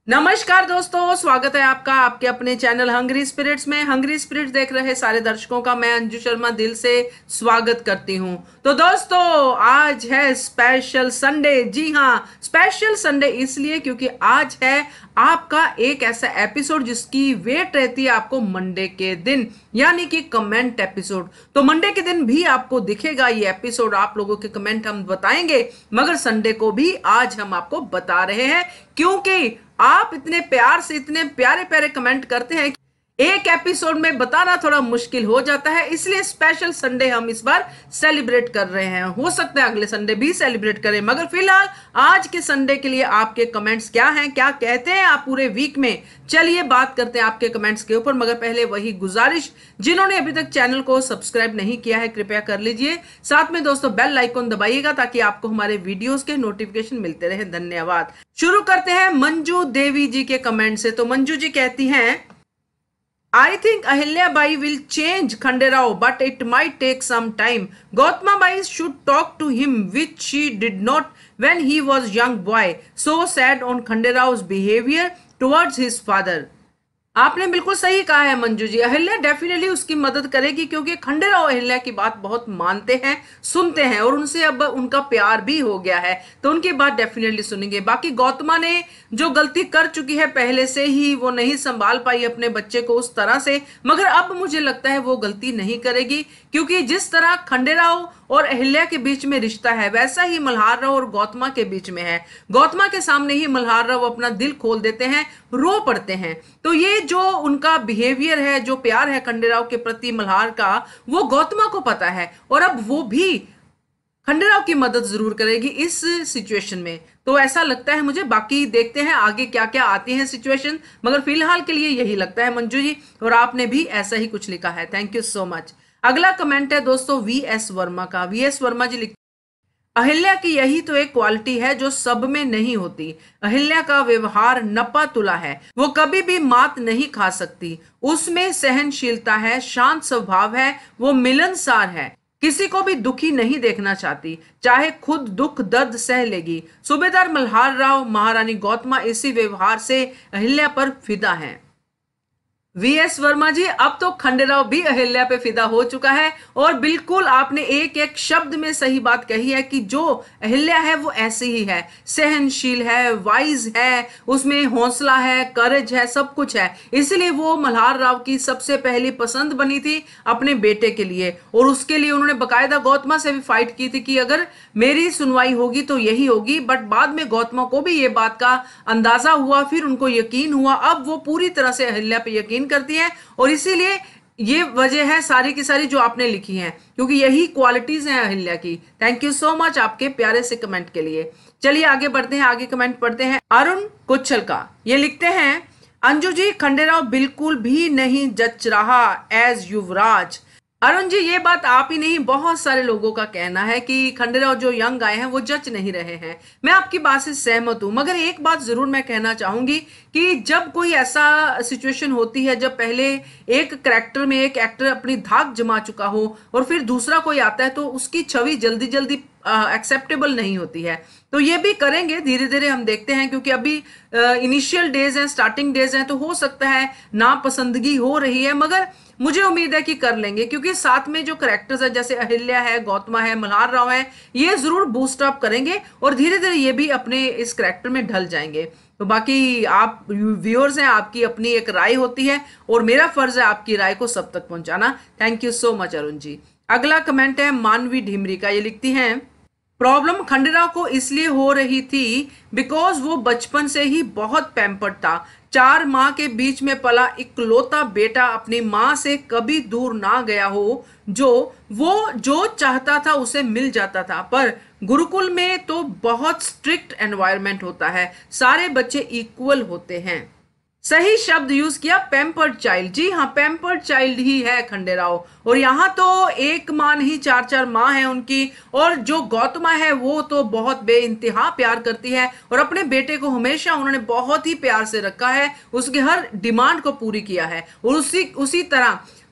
नमस्कार दोस्तों, स्वागत है आपका आपके अपने चैनल हंग्री स्पिरिट्स में। हंग्री स्पिरिट्स देख रहे सारे दर्शकों का मैं अंजू शर्मा दिल से स्वागत करती हूं। तो दोस्तों, आज है स्पेशल संडे। जी हाँ, स्पेशल संडे इसलिए क्योंकि आज है आपका एक ऐसा एपिसोड जिसकी वेट रहती है आपको मंडे के दिन, यानी कि कमेंट एपिसोड। तो मंडे के दिन भी आपको दिखेगा ये एपिसोड, आप लोगों के कमेंट हम बताएंगे, मगर संडे को भी आज हम आपको बता रहे हैं क्योंकि आप इतने प्यार से इतने प्यारे प्यारे कमेंट करते हैं। एक एपिसोड में बताना थोड़ा मुश्किल हो जाता है, इसलिए स्पेशल संडे हम इस बार सेलिब्रेट कर रहे हैं। हो सकता है अगले संडे भी सेलिब्रेट करें, मगर फिलहाल आज के संडे के लिए आपके कमेंट्स क्या हैं, क्या कहते हैं आप पूरे वीक में। चलिए बात करते हैं आपके कमेंट्स के ऊपर, मगर पहले वही गुजारिश, जिन्होंने अभी तक चैनल को सब्सक्राइब नहीं किया है कृपया कर लीजिए। साथ में दोस्तों बेल आइकन दबाइएगा ताकि आपको हमारे वीडियोस के नोटिफिकेशन मिलते रहे। धन्यवाद। शुरू करते हैं मंजू देवी जी के कमेंट से। तो मंजू जी कहती हैं, I think Ahilya Bai will change Khanderao, but it might take some time. Gautama Bai should talk to him, which she did not when he was young boy. So sad on Khanderao's behavior towards his father. आपने बिल्कुल सही कहा है Manju ji. Ahilya definitely उसकी मदद करेगी क्योंकि खंडेराव अहिल्या की बात बहुत मानते हैं, सुनते हैं, और उनसे अब उनका प्यार भी हो गया है तो उनकी बात डेफिनेटली सुनेंगे। बाकी गौतमा ने जो गलती कर चुकी है पहले से ही, वो नहीं संभाल पाई अपने बच्चे को उस तरह से, मगर अब मुझे लगता है वो गलती नहीं करेगी क्योंकि जिस तरह खंडेराव और अहिल्या के बीच में रिश्ता है वैसा ही मल्हार राव और गौतमा के बीच में है। गौतमा के सामने ही मल्हार राव अपना दिल खोल देते हैं, रो पड़ते हैं। तो ये जो उनका बिहेवियर है, जो प्यार है खंडेराव के प्रति मल्हार का, वो गौतमा को पता है और अब वो भी खंडेराव की मदद जरूर करेगी इस सिचुएशन में। तो ऐसा लगता है मुझे, बाकी देखते हैं आगे क्या क्या आती है सिचुएशन, मगर फिलहाल के लिए यही लगता है मंजू जी, और आपने भी ऐसा ही कुछ लिखा है। Thank you so much. अगला कमेंट है दोस्तों वीएस वर्मा का। वीएस वर्मा जी लिखते, अहिल्या की यही तो एक क्वालिटी है जो सब में नहीं होती। अहिल्या का व्यवहार नपा तुला है, वो कभी भी मात नहीं खा सकती, उसमें सहनशीलता है, शांत स्वभाव है, वो मिलनसार है, किसी को भी दुखी नहीं देखना चाहती, चाहे खुद दुख दर्द सह लेगी। सूबेदार मल्हार राव, महारानी गौतमा इसी व्यवहार से अहिल्या पर फिदा हैं। वीएस वर्मा जी, अब तो खंडेराव भी अहिल्या पे फिदा हो चुका है, और बिल्कुल आपने एक एक शब्द में सही बात कही है कि जो अहिल्या है वो ऐसी ही है, सहनशील है, वाइज है, उसमें हौसला है, करेज है, सब कुछ है। इसलिए वो मल्हार राव की सबसे पहली पसंद बनी थी अपने बेटे के लिए, और उसके लिए उन्होंने बकायदा गौतमा से भी फाइट की थी कि अगर मेरी सुनवाई होगी तो यही होगी। बट बाद में गौतमा को भी ये बात का अंदाजा हुआ, फिर उनको यकीन हुआ, अब वो पूरी तरह से अहिल्या पे यकीन करती है, और इसीलिए ये वजह है सारी की सारी जो आपने लिखी हैं, क्योंकि यही क्वालिटीज हैं अहिल्या की। थैंक यू सो मच आपके प्यारे से कमेंट के लिए। चलिए आगे बढ़ते हैं, आगे कमेंट पढ़ते हैं। अरुण कुच्छल का ये लिखते हैं, अंजू जी खंडेराव बिल्कुल भी नहीं जच रहा एज युवराज। अरुण जी, ये बात आप ही नहीं बहुत सारे लोगों का कहना है कि खंडेराव जो यंग आए हैं वो जच नहीं रहे हैं। मैं आपकी बात से सहमत हूं, मगर एक बात जरूर मैं कहना चाहूंगी कि जब कोई ऐसा सिचुएशन होती है, जब पहले एक कैरेक्टर में एक एक्टर अपनी धाक जमा चुका हो और फिर दूसरा कोई आता है, तो उसकी छवि जल्दी जल्दी एक्सेप्टेबल नहीं होती है। तो ये भी करेंगे धीरे धीरे, हम देखते हैं, क्योंकि अभी इनिशियल डेज हैं, स्टार्टिंग डेज हैं, तो हो सकता है नापसंदगी हो रही है, मगर मुझे उम्मीद है कि कर लेंगे, क्योंकि साथ में जो करेक्टर्स है जैसे अहिल्या है, गौतमा है, मल्हार राव है, ये जरूर बूस्ट अप करेंगे और धीरे धीरे ये भी अपने इस करेक्टर में ढल जाएंगे। तो बाकी आप व्यूअर्स हैं, आपकी अपनी एक राय होती है और मेरा फर्ज है आपकी राय को सब तक पहुंचाना। Thank you so much Arun ji. अगला कमेंट है मानवी ढिमरी का। ये लिखती हैं, प्रॉब्लम खंडेराव को इसलिए हो रही थी बिकॉज वो बचपन से ही बहुत पैम्पर्ड था। 4 माँ के बीच में पला इकलौता बेटा अपनी माँ से कभी दूर ना गया हो, वो जो चाहता था उसे मिल जाता था। पर गुरुकुल में तो बहुत स्ट्रिक्ट एनवायरनमेंट होता है, सारे बच्चे इक्वल होते हैं। सही शब्द यूज किया, पैम्पर्ड चाइल्ड। जी हाँ, पैम्पर्ड चाइल्ड ही है खंडेराव, और यहाँ तो एक माँ नहीं 4-4 माँ है उनकी, और जो गौतमा है वो तो बहुत बेइंतहा प्यार करती है और अपने बेटे को हमेशा उन्होंने बहुत ही प्यार से रखा है, उसके हर डिमांड को पूरी किया है। और उसी तरह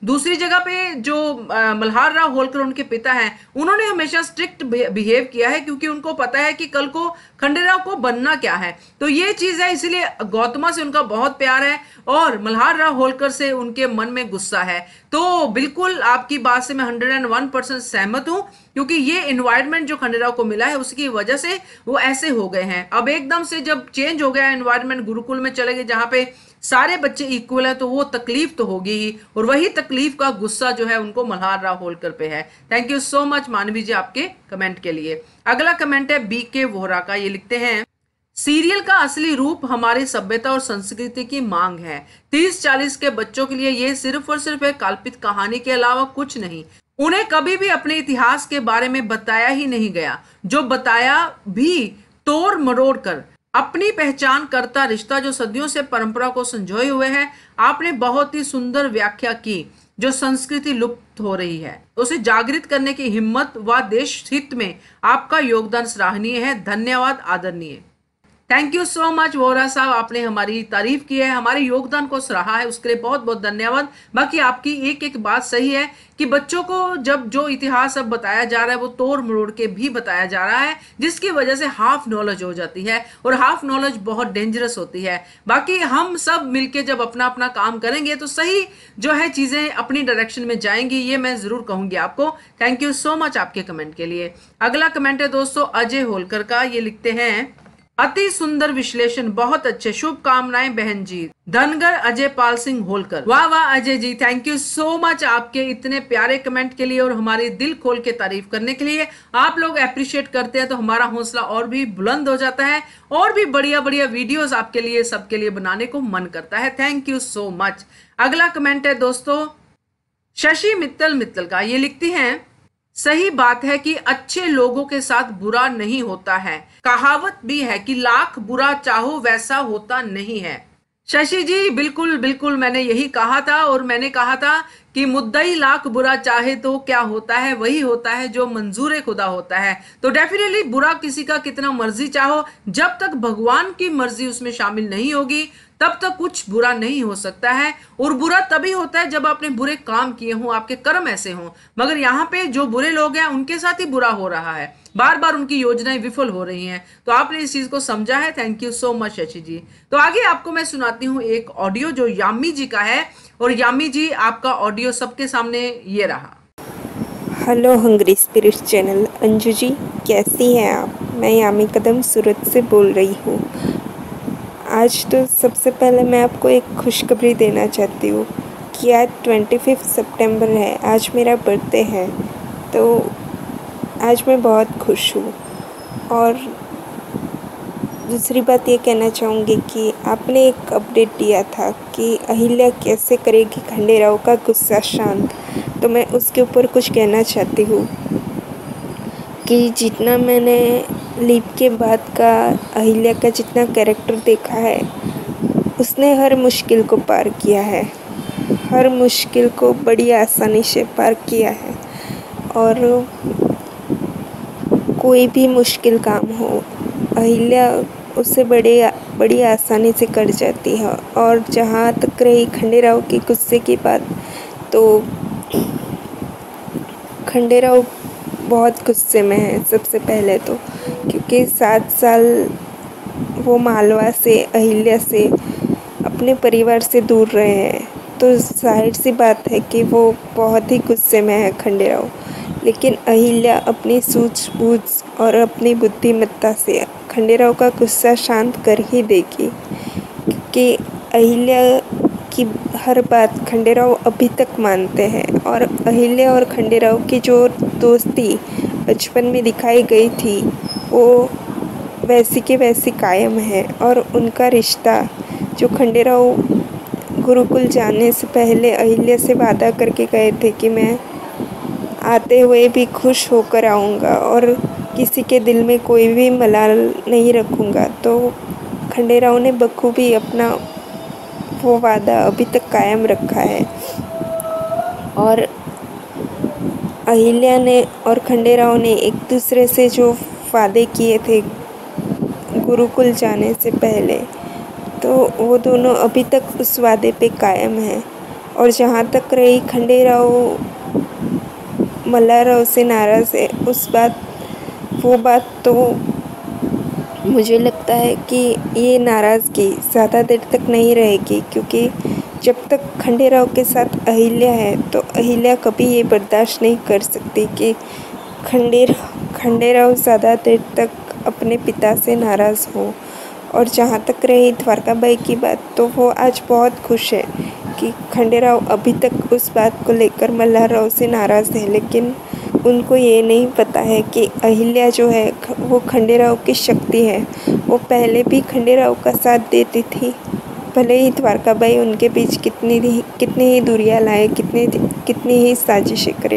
दूसरी जगह पे जो मल्हार राव होलकर उनके पिता हैं, उन्होंने हमेशा स्ट्रिक्ट बिहेव किया है, क्योंकि उनको पता है कि कल को खंडेराव को बनना क्या है। तो ये चीज है, इसीलिए गौतमा से उनका बहुत प्यार है और मल्हार राव होलकर से उनके मन में गुस्सा है। तो बिल्कुल आपकी बात से मैं 101% सहमत हूं, क्योंकि ये एनवायरनमेंट जो खंडेराव को मिला है उसकी वजह से वो ऐसे हो गए हैं। अब एकदम से जब चेंज हो गया एनवायरनमेंट, गुरुकुल में चले गए जहां पे सारे बच्चे इक्वल है, तो वो तकलीफ तो होगी ही, और वही तकलीफ का गुस्सा जो है उनको मल्हार राव होलकर पे है। थैंक यू सो मच मानवी जी आपके कमेंट के लिए। अगला कमेंट है BK वोहरा का। ये लिखते हैं, सीरियल का असली रूप हमारी सभ्यता और संस्कृति की मांग है। 30-40 के बच्चों के लिए ये सिर्फ और सिर्फ एक काल्पनिक कहानी के अलावा कुछ नहीं। उन्हें कभी भी अपने इतिहास के बारे में बताया ही नहीं गया। जो बताया भी तोड़ मरोड़ कर अपनी पहचान करता रिश्ता जो सदियों से परंपरा को संजोए हुए है। आपने बहुत ही सुंदर व्याख्या की। जो संस्कृति लुप्त हो रही है उसे जागृत करने की हिम्मत व देश हित में आपका योगदान सराहनीय है। धन्यवाद आदरणीय। Thank you so much Vora sahab, आपने हमारी तारीफ की है, हमारे योगदान को सराहा है, उसके लिए बहुत बहुत धन्यवाद। बाकी आपकी एक एक बात सही है कि बच्चों को जब जो इतिहास अब बताया जा रहा है वो तोड़ मरोड़ के भी बताया जा रहा है, जिसकी वजह से हाफ नॉलेज हो जाती है, और हाफ नॉलेज बहुत डेंजरस होती है। बाकी हम सब मिलके जब अपना अपना काम करेंगे तो सही जो है चीजें अपनी डायरेक्शन में जाएंगी, ये मैं जरूर कहूंगी आपको। थैंक यू सो मच आपके कमेंट के लिए। अगला कमेंट है दोस्तों अजय होलकर का। ये लिखते हैं, अति सुंदर विश्लेषण, बहुत अच्छे, शुभकामनाएं बहन जी। धनगर अजय पाल सिंह होलकर। वाह वाह Ajay ji, thank you so much आपके इतने प्यारे कमेंट के लिए और हमारी दिल खोल के तारीफ करने के लिए। आप लोग अप्रिशिएट करते हैं तो हमारा हौसला और भी बुलंद हो जाता है, और भी बढ़िया बढ़िया वीडियोस आपके लिए सबके लिए बनाने को मन करता है। Thank you so much. अगला कमेंट है दोस्तों शशि मित्तल का। ये लिखती हैं, सही बात है कि अच्छे लोगों के साथ बुरा नहीं होता है। कहावत भी है कि लाख बुरा चाहो वैसा होता नहीं है। शशि जी बिल्कुल बिल्कुल, मैंने यही कहा था, और मैंने कहा था कि मुद्दई लाख बुरा चाहे तो क्या होता है, वही होता है जो मंजूर खुदा होता है। तो डेफिनेटली बुरा किसी का कितना मर्जी चाहो, जब तक भगवान की मर्जी उसमें शामिल नहीं होगी तब तक कुछ बुरा नहीं हो सकता है। और बुरा तभी होता है जब आपने बुरे काम किए हों, आपके कर्म ऐसे हों। मगर यहाँ पे जो बुरे लोग हैं उनके साथ ही बुरा हो रहा है, बार बार उनकी योजनाएं विफल हो रही हैं। तो आपने इस चीज को समझा है, thank you so much Shashi ji. तो आगे आपको मैं सुनाती हूँ एक ऑडियो जो यामी जी का है, और यामी जी आपका ऑडियो सबके सामने ये रहा। Hello Hungry Spirit channel, Anju ji कैसी हैं आप? मैं यामी कदम सूरत से बोल रही हूँ। आज तो सबसे पहले मैं आपको एक खुशखबरी देना चाहती हूँ कि आज 25 सितंबर है, आज मेरा बर्थडे है। तो आज मैं बहुत खुश हूँ। और दूसरी बात ये कहना चाहूँगी कि आपने एक अपडेट दिया था कि अहिल्या कैसे करेगी खंडेराव का गुस्सा शांत, तो मैं उसके ऊपर कुछ कहना चाहती हूँ कि जितना मैंने लीप के बाद का अहिल्या का जितना कैरेक्टर देखा है, उसने हर मुश्किल को पार किया है, हर मुश्किल को बड़ी आसानी से पार किया है। और कोई भी मुश्किल काम हो अहिल्या उससे बड़ी आसानी से कर जाती है। और जहाँ तक रही खंडेराव के गुस्से की बात, तो खंडेराव बहुत गुस्से में है सबसे पहले तो, क्योंकि 7 साल वो मालवा से, अहिल्या से, अपने परिवार से दूर रहे हैं। तो जाहिर सी बात है कि वो बहुत ही गुस्से में है खंडेराव। लेकिन अहिल्या अपनी सूझबूझ और अपनी बुद्धिमत्ता से खंडेराव का गुस्सा शांत कर ही देगी, क्योंकि अहिल्या की हर बात खंडेराव अभी तक मानते हैं। और अहिल्या और खंडेराव की जो दोस्ती बचपन में दिखाई गई थी वो वैसी की वैसी कायम है। और उनका रिश्ता जो खंडेराव गुरुकुल जाने से पहले अहिल्या से वादा करके गए थे कि मैं आते हुए भी खुश होकर आऊँगा और किसी के दिल में कोई भी मलाल नहीं रखूँगा, तो खंडेराव ने बखूबी अपना वो वादा अभी तक कायम रखा है। और अहिल्या ने और खंडेराव ने एक दूसरे से जो वादे किए थे गुरुकुल जाने से पहले, तो वो दोनों अभी तक उस वादे पे कायम हैं। और जहाँ तक रही खंडेराव मल्हारराव से नाराज़ है वो बात तो मुझे लगता है कि ये नाराज़गी ज़्यादा देर तक नहीं रहेगी, क्योंकि जब तक खंडेराव के साथ अहिल्या है तो अहिल्या कभी ये बर्दाश्त नहीं कर सकती कि खंडेराव ज़्यादा देर तक अपने पिता से नाराज़ हो। और जहाँ तक रही द्वारकाबाई की बात, तो वो आज बहुत खुश है कि खंडेराव अभी तक उस बात को लेकर मल्हारराव से नाराज़ है, लेकिन उनको ये नहीं पता है कि अहिल्या जो है वो खंडेराव की शक्ति है। वो पहले भी खंडेराव का साथ देती थी, भले ही द्वारकाबाई उनके बीच कितनी ही दूरियां लाए, कितनी ही साजिशें करे।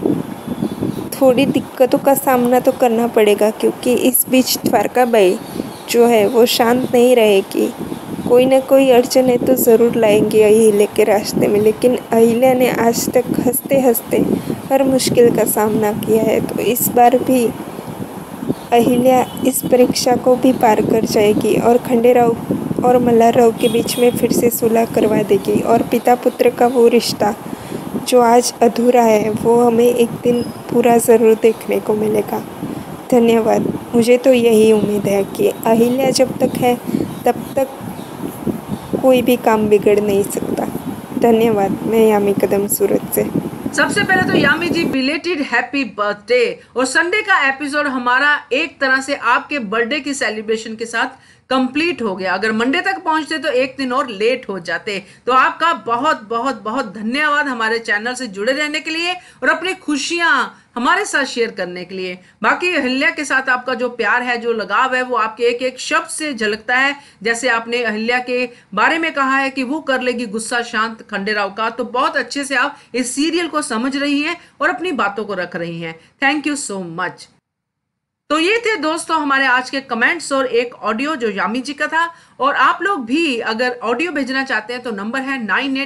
थोड़ी दिक्कतों का सामना तो करना पड़ेगा, क्योंकि इस बीच द्वारकाबाई जो है वो शांत नहीं रहेगी। कोई ना कोई अड़चने तो ज़रूर लाएंगी अहिल्या के रास्ते में, लेकिन अहिल्या ने आज तक हंसते हंसते हर मुश्किल का सामना किया है, तो इस बार भी अहिल्या इस परीक्षा को भी पार कर जाएगी और खंडेराव और मल्हारराव के बीच में फिर से सुलह करवा देगी। और पिता पुत्र का वो रिश्ता जो आज अधूरा है वो हमें एक दिन पूरा ज़रूर देखने को मिलेगा। धन्यवाद। मुझे तो यही उम्मीद है कि अहिल्या जब तक है तब तक कोई भी काम बिगड़ नहीं सकता। धन्यवाद। मैं यामी कदम सूरत से। सबसे पहले तो Yami ji belated happy birthday. और संडे का एपिसोड हमारा एक तरह से आपके बर्थडे की सेलिब्रेशन के साथ कंप्लीट हो गया। अगर मंडे तक पहुंचते तो एक दिन और लेट हो जाते। तो आपका बहुत बहुत बहुत धन्यवाद हमारे चैनल से जुड़े रहने के लिए और अपनी खुशियां हमारे साथ शेयर करने के लिए। बाकी अहिल्या के साथ आपका जो प्यार है, जो लगाव है, वो आपके एक एक शब्द से झलकता है। जैसे आपने अहिल्या के बारे में कहा है कि वो कर लेगी गुस्सा शांत खंडेराव का, तो बहुत अच्छे से आप इस सीरियल को समझ रही हैं और अपनी बातों को रख रही हैं। Thank you so much. तो ये थे दोस्तों हमारे आज के कमेंट्स और एक ऑडियो जो यामी जी का था। और आप लोग भी अगर ऑडियो भेजना चाहते हैं तो नंबर है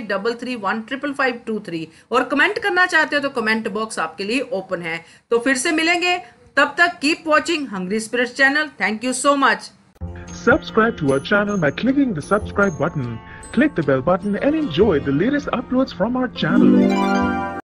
9833155523 और कमेंट करना चाहते हो तो कमेंट बॉक्स आपके लिए ओपन है। तो फिर से मिलेंगे, तब तक keep watching Hungry Spirits channel. Thank you so much. Subscribe to our channel by clicking the subscribe button. Click the bell button and enjoy the latest uploads from our channel.